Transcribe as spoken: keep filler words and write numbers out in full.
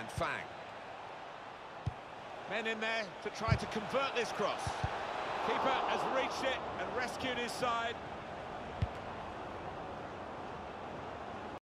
Fang. Men in there to try to convert this cross. Keeper has reached it and rescued his side.